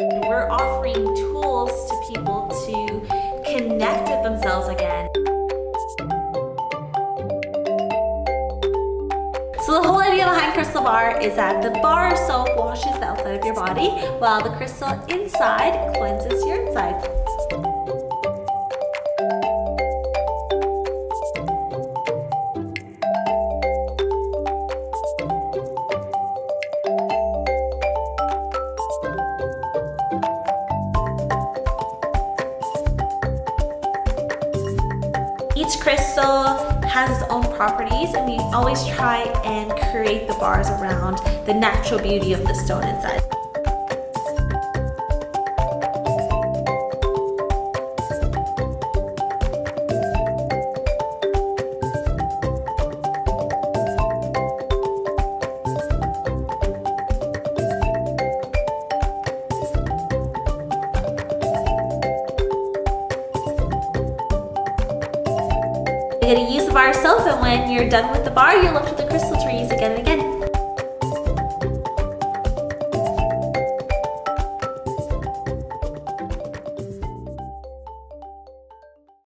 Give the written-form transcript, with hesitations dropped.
We're offering tools to people to connect with themselves again. So the whole idea behind Crystal Bar is that the bar soap washes the outside of your body, while the crystal inside cleanses your inside. Each crystal has its own properties, and we always try and create the bars around the natural beauty of the stone inside. You're going to use the bar soap, and when you're done with the bar, you're left with the crystal to reuse again and again.